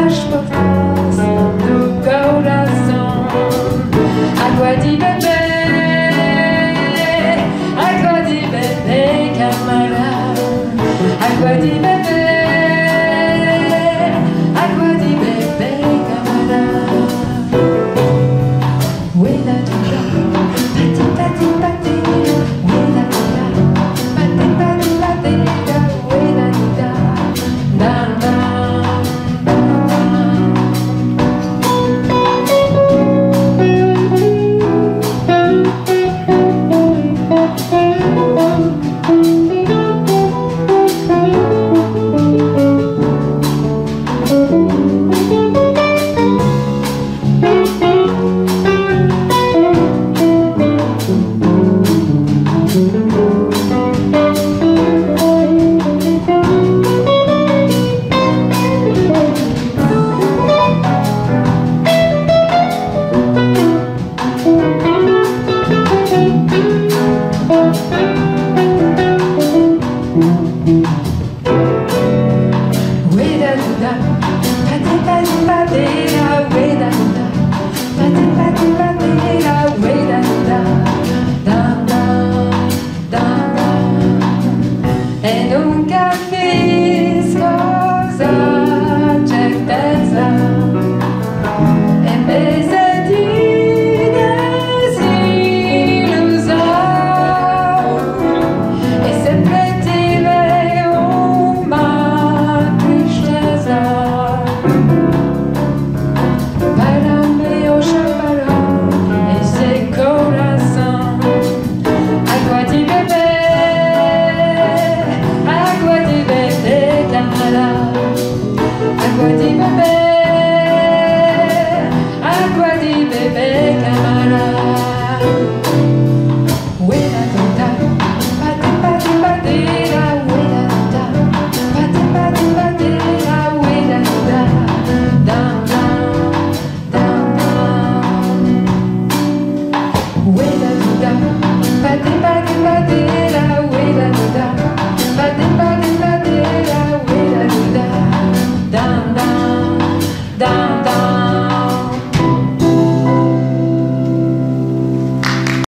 las portas do coração. Água de bebê, camarada. Água de bebê, camarada. Ueda tuda, pati pati pati. Ueda tuda, pati pati pati. Ueda tuda, dan dan dan. Ueda tuda, pati pati pati. Ueda tuda, pati pati pati. Ueda tuda, dan dan dan dan. E nunca fiz cosa certezza. E mese di desilusão. E sempre tive uma tristeza. Para meu chaparrão, esse coração. Água de bebê, camarada. Água de bebê, camarada.